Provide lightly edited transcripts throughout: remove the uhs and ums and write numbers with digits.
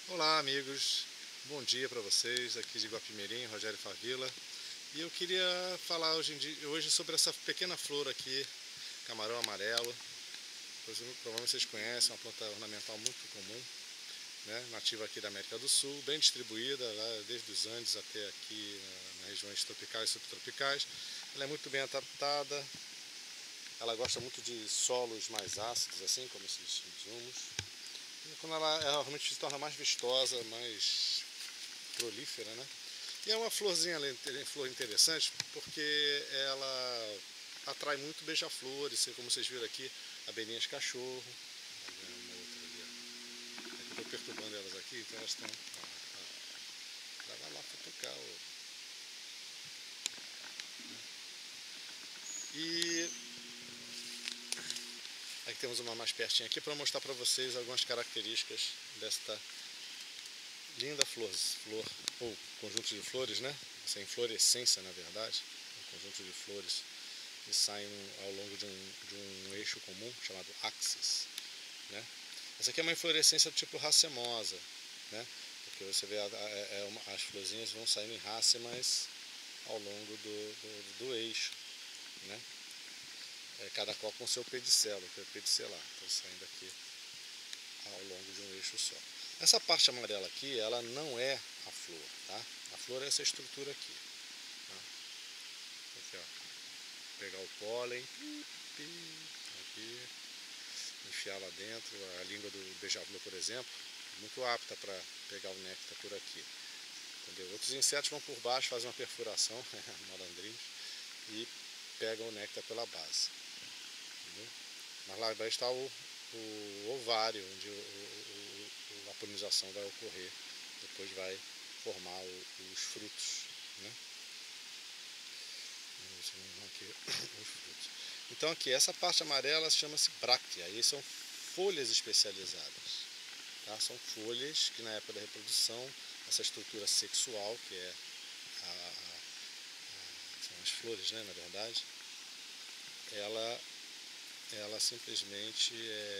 Olá amigos, bom dia para vocês, aqui de Guapimirim, Rogério Favila. E eu queria falar hoje sobre essa pequena flor aqui, camarão amarelo. Provavelmente vocês conhecem, uma planta ornamental muito comum, né? Nativa aqui da América do Sul, bem distribuída, lá desde os Andes até aqui nas regiões tropicais e subtropicais. Ela é muito bem adaptada, ela gosta muito de solos mais ácidos, assim como esses humus. Quando ela realmente se torna mais vistosa, mais prolífera, né? E é uma florzinha, flor interessante, porque ela atrai muito beija-flores, como vocês viram aqui, abelhinhas cachorro. Uma outra ali, ó. É que eu estou perturbando elas aqui, então elas estão. Vai lá futucar. E aqui temos uma mais pertinho aqui para mostrar para vocês algumas características desta linda flor ou conjunto de flores, né? Essa inflorescência, na verdade, um conjunto de flores que saem ao longo de um eixo comum chamado axis, né? Essa aqui é uma inflorescência do tipo racemosa, né? Porque você vê as florzinhas vão saindo em racemas ao longo do eixo, né? Cada qual com seu pedicelo, que é pedicelar, então saindo aqui ao longo de um eixo só. Essa parte amarela aqui, ela não é a flor, tá? A flor é essa estrutura aqui, tá? Aqui, ó. Pegar o pólen, aqui, enfiar lá dentro, a língua do beija-flor, por exemplo, muito apta para pegar o néctar por aqui, entendeu? Outros insetos vão por baixo, fazem uma perfuração, malandrinhos, e pegam o néctar pela base, entendeu? Mas lá vai estar o ovário, onde a polinização vai ocorrer, depois vai formar os frutos, né? Aqui, os frutos. Então aqui, essa parte amarela chama-se bráctea, e são folhas especializadas, tá? São folhas que na época da reprodução, essa estrutura sexual, que é são as flores, né, na verdade, ela simplesmente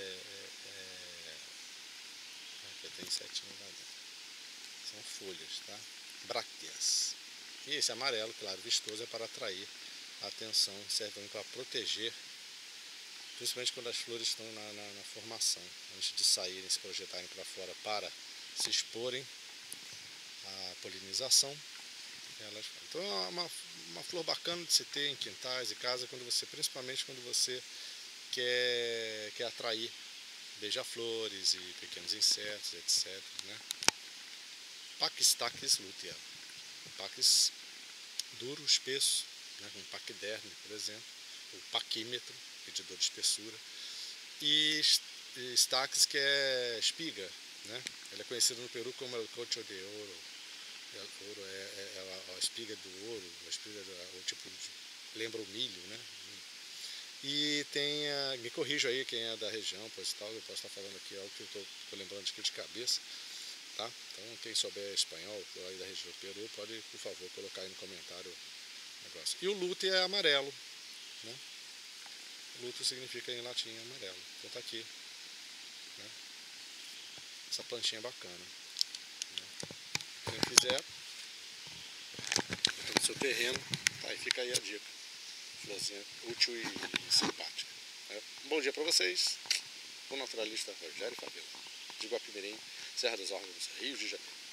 aqui tem insetinho lá dentro. São folhas, tá? Brácteas. E esse amarelo, claro, vistoso, é para atrair a atenção, serve também para proteger, principalmente quando as flores estão na formação, antes de saírem, se projetarem para fora para se exporem à polinização. Então é uma flor bacana de se ter em quintais e casas, principalmente quando você quer atrair beija-flores e pequenos insetos, etc, né? Paquistachys lutea. Paquis duro, espesso, né, como paquiderme, por exemplo, o paquímetro, medidor de espessura, e stachys, que é espiga, né? Ele é conhecido no Peru como el cocho de ouro. Ouro é a espiga do ouro, a espiga o tipo lembra o milho, né? E me corrijo aí quem é da região, pois tal, eu posso estar falando aqui algo que eu estou lembrando aqui de cabeça, tá? Então quem souber espanhol aí da região do Peru pode, por favor, colocar aí no comentário o negócio. E o luto é amarelo, né? Luto significa em latim amarelo, então tá aqui, né? Essa plantinha bacana, né? Quem quiser, no seu terreno, tá aí, fica aí a dica. Florzinha útil e simpática. Bom dia para vocês, o naturalista Rogério Favila, de Guapimirim, Serra dos Órgãos, Rio de Janeiro.